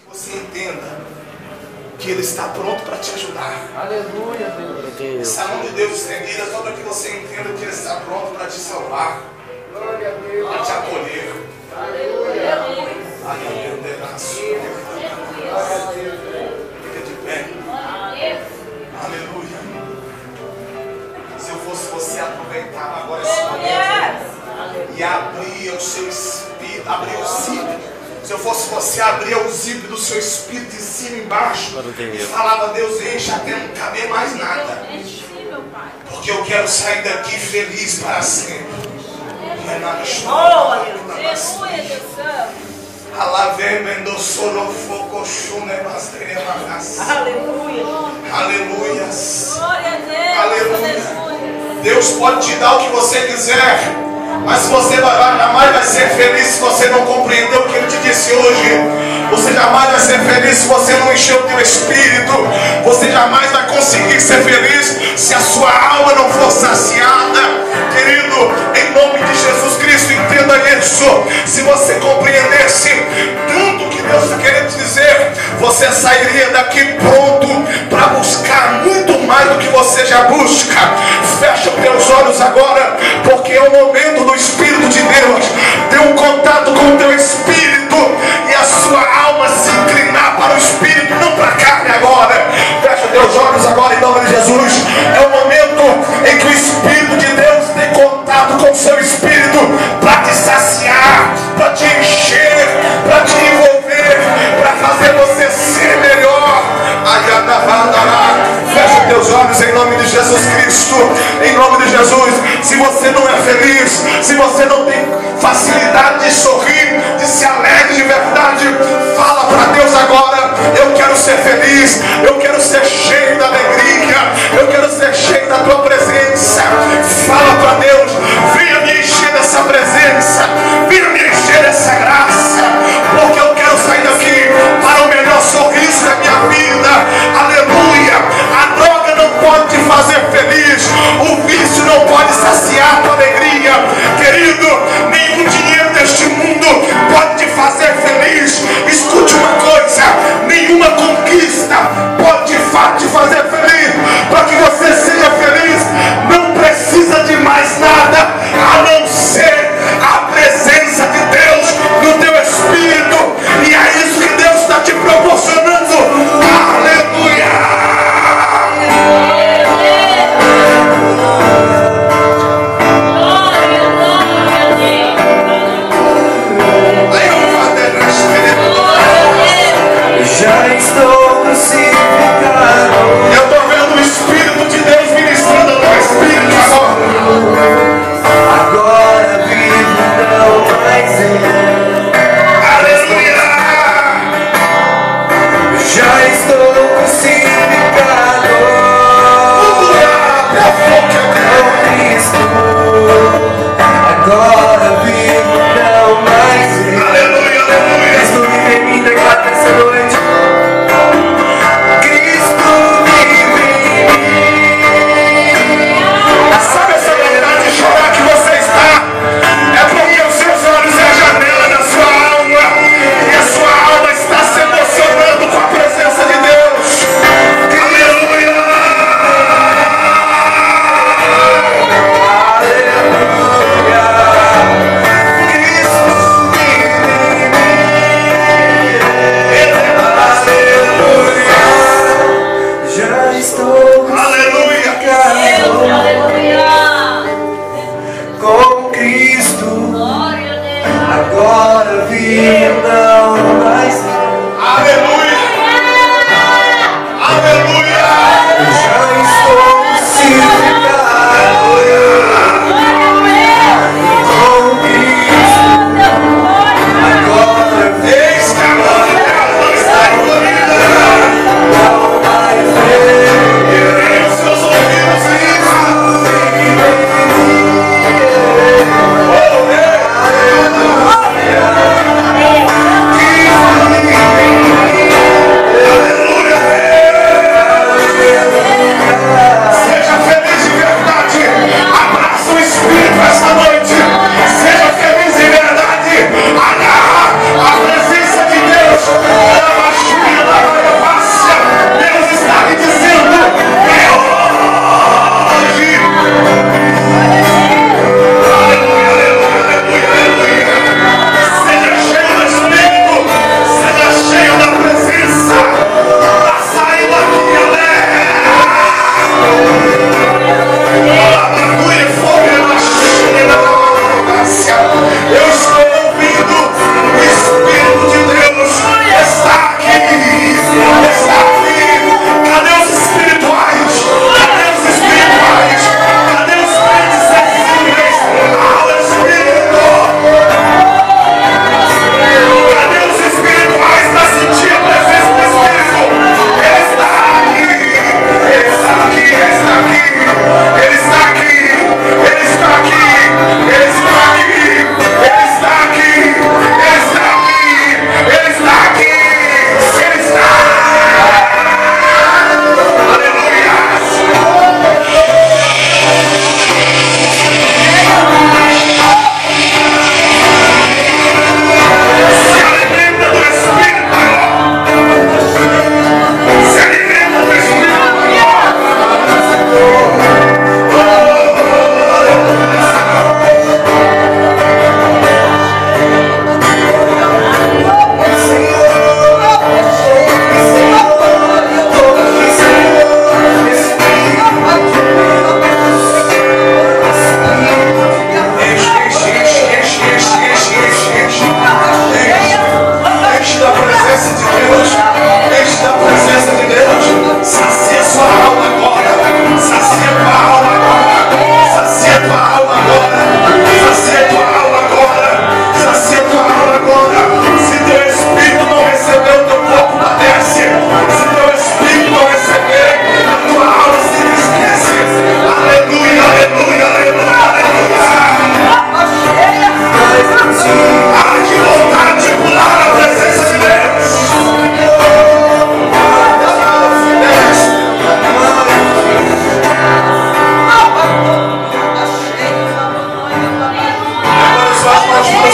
que você entenda que Ele está pronto para te ajudar. Aleluia, Deus. Essa mão de Deus estendida, só para que você entenda que Ele está pronto para te salvar, Glória a Deus. para te acolher. Aleluia. Aleluia. Fica de pé. Aleluia. Se eu fosse você, aproveitava agora esse momento e abria o seu espírito, abria o zíper. Se eu fosse você, abria o zíper do seu espírito de cima e embaixo e falava: Deus, enche até não caber mais nada, porque eu quero sair daqui feliz para sempre. Não é nada chorando. Aleluia. Aleluia. Deus pode te dar o que você quiser, mas você jamais vai ser feliz se você não compreender o que Ele te disse hoje. Você jamais vai ser feliz se você não encher o teu espírito. Você jamais vai conseguir ser feliz se a sua alma não for saciada. Querido, em nome de Jesus Cristo, entenda isso. Se você compreendesse tanto que Deus está querendo te dizer, você sairia daqui pronto para buscar muito mais do que você já busca. Fecha os teus olhos agora, porque é o momento do Espírito de Deus ter um contato com o teu espírito e a sua alma se inclinar para o espírito, não para a carne agora. Fecha os teus olhos agora em nome de Jesus. É o momento em que o Espírito de Deus tem contato com o seu espírito para te saciar, para te encher, para te envolver, para fazer você ser melhor. Fecha os teus olhos em nome de Jesus Cristo. Em nome de Jesus. Se você não é feliz, se você não tem facilidade de sorrir, de se alegre de verdade, fala para Deus agora: eu quero ser feliz, eu quero ser cheio da alegria, eu quero ser cheio da tua presença. Fala para Deus: venha me encher dessa presença, venha me encher dessa graça, porque eu quero sair daqui para o melhor sorriso da minha vida. Aleluia. A droga não pode te fazer feliz, o vício não pode saciar a tua alegria. Querido, nenhum dinheiro deste mundo pode te fazer feliz. Escute uma coisa: nenhuma conquista pode de fato te fazer feliz. Para que você seja feliz,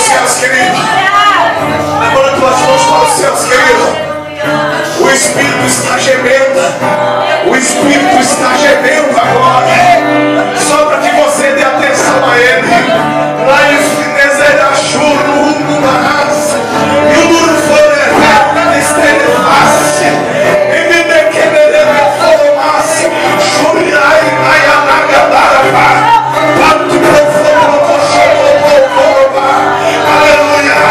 céus, querido. Levanta tuas mãos para os céus, querido. O Espírito está gemendo. O Espírito está gemendo agora. Só para que você dê atenção a Ele. Lá em Finezeira Churro, Rumarás. E o Nurfore, Reta, Estereface. E me dequerere, Fomasse. Churiai, Ayanagadara. Pato profundo, Coxo, aleluia.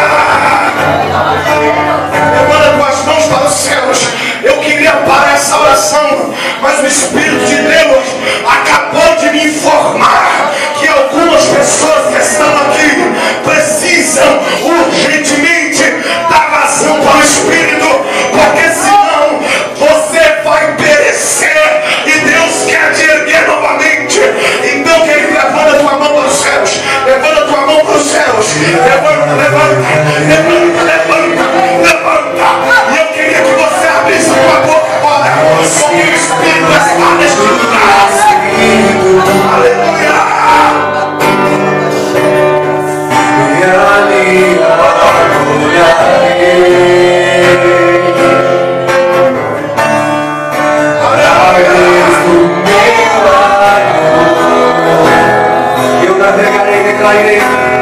Levanta tuas mãos para os céus. Eu queria parar essa oração, mas o Espírito de Deus acabou de me informar que algumas pessoas que estão aqui precisam urgentemente dar vazão para o Espírito, porque senão você vai perecer e Deus quer te erguer novamente. Então, querido, levanta tua mão para os céus. Levanta tua mão para os céus. Levanta, levanta, levanta, levanta, levanta. E eu queria que você abrisse a tua boca agora, porque o Espírito está neste lugar. Aleluia. Eu navegarei, declarei.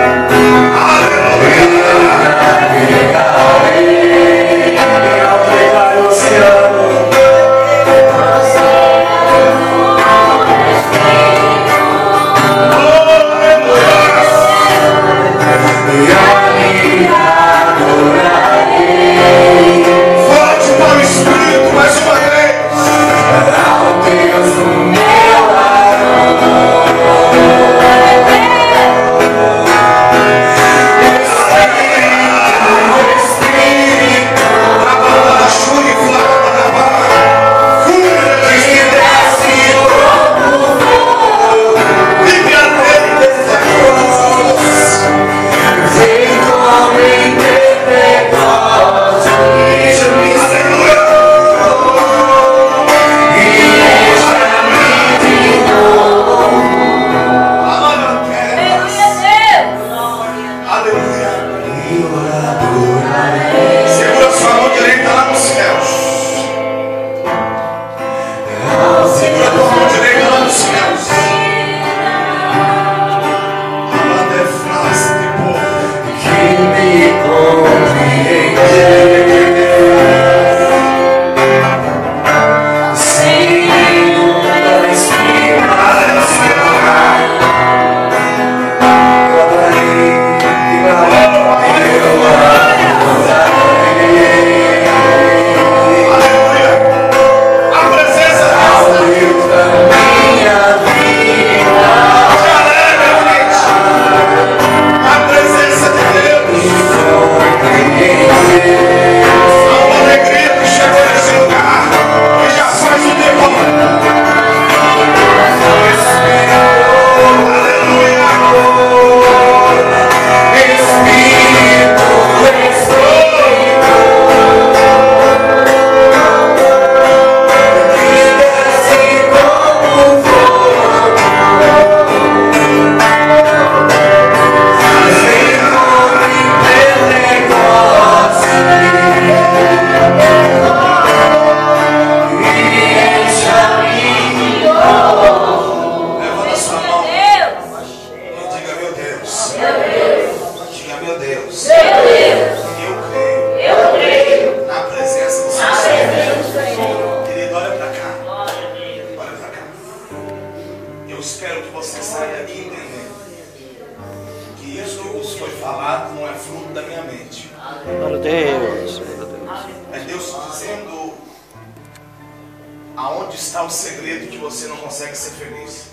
Aonde está o segredo que você não consegue ser feliz?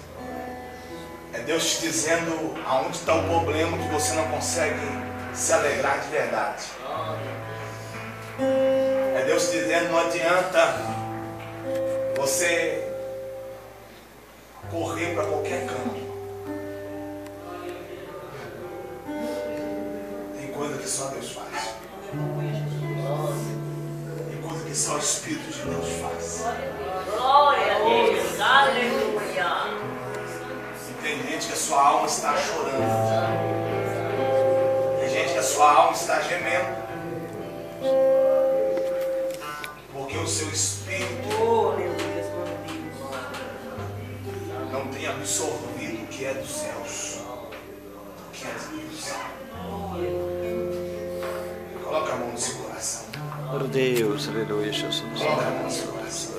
É Deus te dizendo aonde está o problema que você não consegue se alegrar de verdade. É Deus te dizendo, não adianta você correr para qualquer canto. Tem coisa que só Deus faz. Tem coisa que só o Espírito de Deus faz. Glória a Deus, aleluia. Tem gente que a sua alma está chorando. Tem gente que a sua alma está gemendo, porque o seu espírito não tem absorvido o que é dos céus, o que é de Deus. Coloca a mão no seu coração. Glória a Deus, aleluia, Jesus. Coloca a mão no seu coração.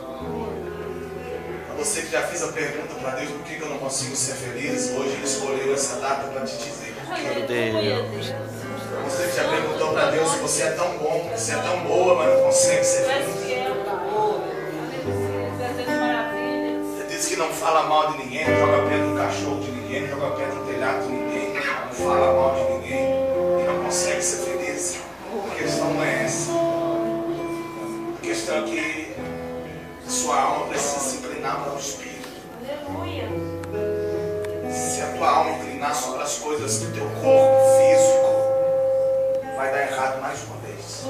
Para você que já fez a pergunta para Deus por que eu não consigo ser feliz, hoje Ele escolheu essa data para te dizer. Glória a Deus. Você que já perguntou para Deus se você é tão bom, se é tão boa, mas não consegue ser feliz. Você diz que não fala mal de ninguém, não joga pedra no cachorro de ninguém, não joga pedra no telhado de ninguém, não fala mal de ninguém e não consegue ser feliz. A questão não é essa. A questão é que sua alma precisa se inclinar para o Espírito. Se a tua alma inclinar só para as coisas do teu corpo físico, vai dar errado mais uma vez.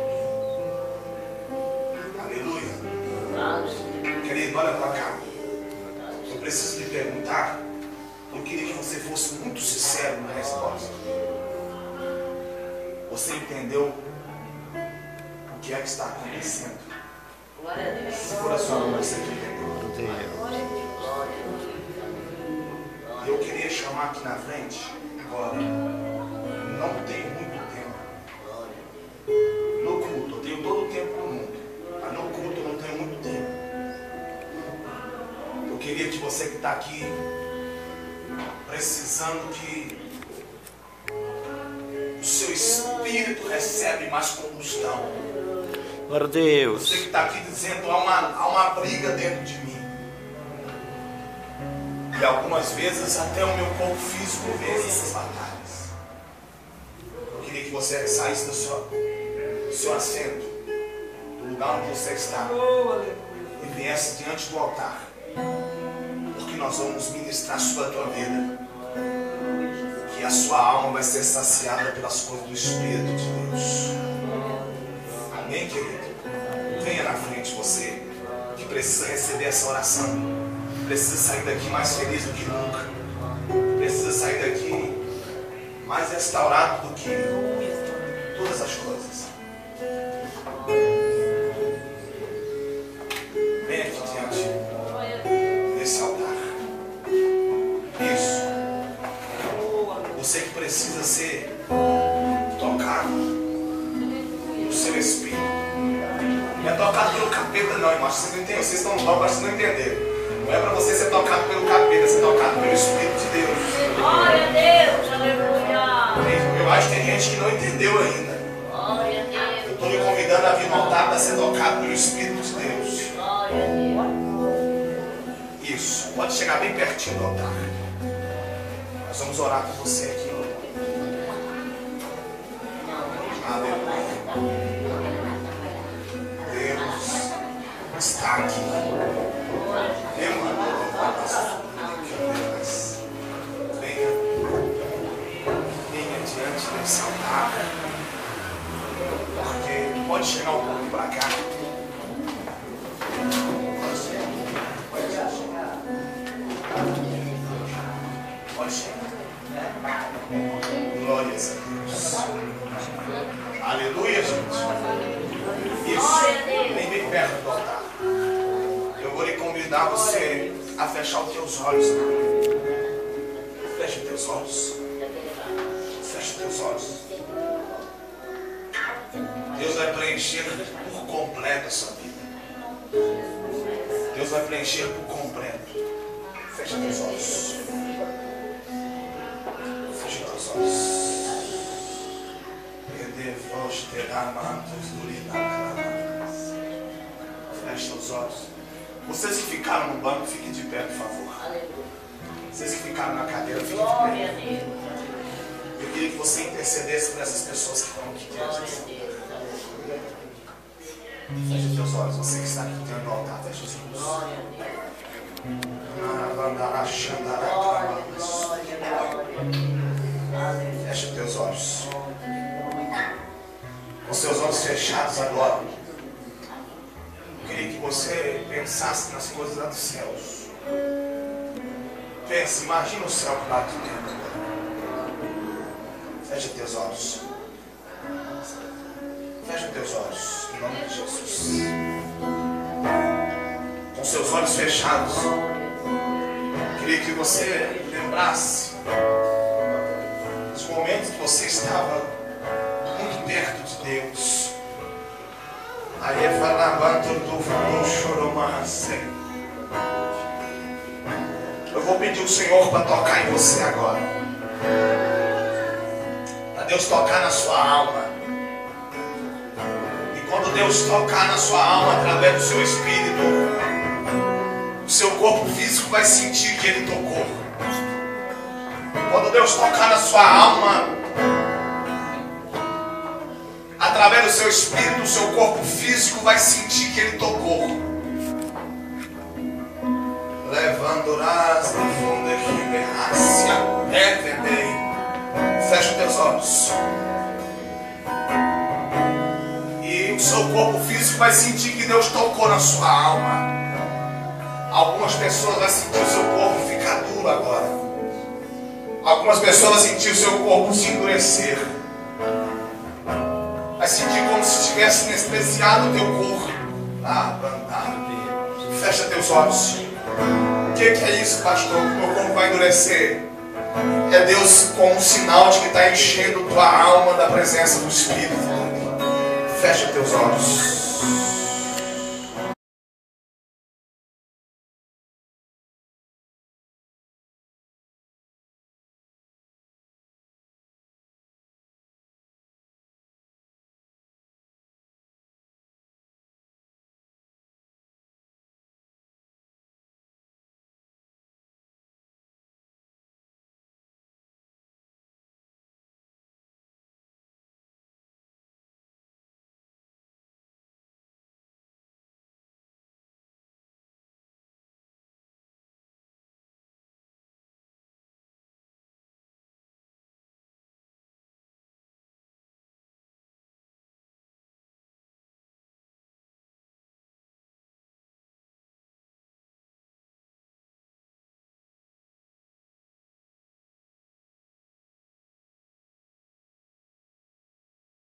Aleluia. Querido, olha para cá. Eu preciso lhe perguntar. Eu queria que você fosse muito sincero na resposta. Você entendeu o que é que está acontecendo? Segura a sua mão, você que entendeu. Eu queria chamar aqui na frente, agora, não tenho muito tempo. No culto, eu tenho todo o tempo do mundo, mas no culto eu não tenho muito tempo. Eu queria que você que está aqui, precisando que o seu espírito recebe mais combustão. Glória a Deus. Você que está aqui dizendo, há uma briga dentro de mim. E algumas vezes até o meu corpo físico vê essas batalhas. Eu queria que você saísse do seu assento, do lugar onde você está, e viesse diante do altar. Porque nós vamos ministrar sobre a tua vida. Que a sua alma vai ser saciada pelas coisas do Espírito de Deus. Amém, querido? Venha na frente você, que precisa receber essa oração. Precisa sair daqui mais feliz do que nunca. Precisa sair daqui mais restaurado do que todas as coisas. Venha aqui diante desse altar. Isso. Você que precisa ser tocado no seu espírito. Não é tocado pelo capeta não, irmão. Vocês não entendem. Vocês estão loucos, mas vocês não entenderam. Não é para você ser tocado pelo capeta, ser tocado pelo Espírito de Deus. Glória a Deus, aleluia. Eu acho que tem gente que não entendeu ainda. Glória a Deus. Eu estou lhe convidando a vir no altar para ser tocado pelo Espírito de Deus. Glória a Deus. Isso. Pode chegar bem pertinho do altar. Nós vamos orar com você aqui. Aleluia. Deus está aqui. Venha diante desse altar, porque pode chegar um pouco para cá. Pode chegar. Glórias a Deus. Aleluia, gente. Isso. Vem bem perto do altar. Eu vou lhe convidar você a fechar os teus olhos. Feche os teus olhos. Feche os teus olhos. Deus vai preencher por completo a sua vida. Deus vai preencher por completo. Feche os teus olhos. Feche os teus olhos. Feche os olhos. Vocês que ficaram no banco, fiquem de pé, por favor. Vocês que ficaram na cadeira, fiquem de pé. Eu queria que você intercedesse por essas pessoas que estão aqui diante. Feche os seus olhos. Você que está aqui diante do altar, feche os olhos. Feche os teus olhos. Com seus olhos fechados agora. Eu queria que você pensasse nas coisas lá dos céus. Pense, imagina o céu do lado de dentro. Fecha teus olhos. Fecha teus olhos. Em nome de Jesus. Com seus olhos fechados. Queria que você lembrasse dos momentos que você estava muito perto de Deus. Aí é falabanto do choromasse. Eu vou pedir o Senhor para tocar em você agora. Para Deus tocar na sua alma. E quando Deus tocar na sua alma através do seu espírito, o seu corpo físico vai sentir que Ele tocou. Quando Deus tocar na sua alma, através do seu espírito, o seu corpo físico vai sentir que Ele tocou. Levando-as no fundo de fecha os teus olhos. E o seu corpo físico vai sentir que Deus tocou na sua alma. Algumas pessoas vão sentir o seu corpo ficar duro agora. Algumas pessoas vão sentir o seu corpo se endurecer. Vai sentir como se tivesse anestesiado o teu corpo. Fecha teus olhos. O que é isso, pastor? O meu corpo vai endurecer. É Deus como um sinal de que está enchendo tua alma da presença do Espírito. Fecha teus olhos.